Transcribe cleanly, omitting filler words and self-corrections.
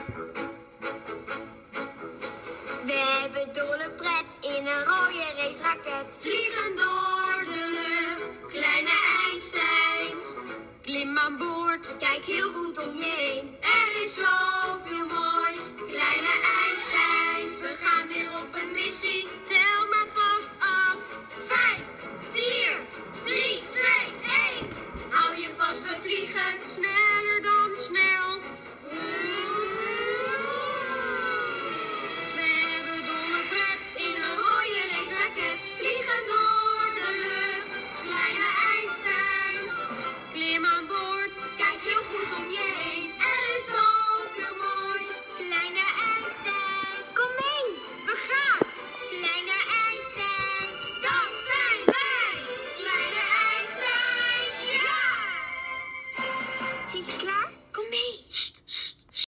We hebben dolle pret in een rode race-raket. Vliegen door de lucht, kleine Einsteins. Klim aan boord, Kijk heel goed om je heen. Er is zo